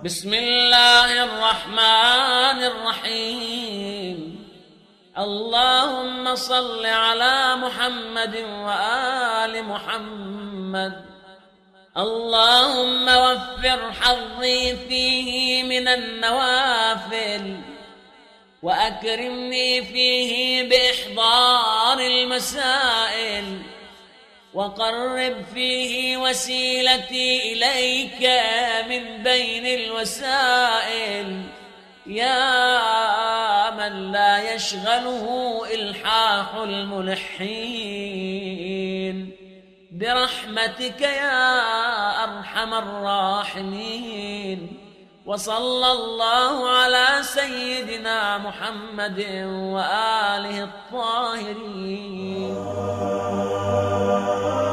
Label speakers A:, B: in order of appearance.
A: بسم الله الرحمن الرحيم. اللهم صل على محمد وآل محمد. اللهم وفر حظي فيه من النوافل، وأكرمني فيه بإحضار المسائل، وقرب فيه وسيلتي إليك من بين الوسائل، يا من لا يشغله إلحاح الملحين، برحمتك يا أرحم الراحمين. وصلى الله على سيدنا محمد وآله الطاهرين.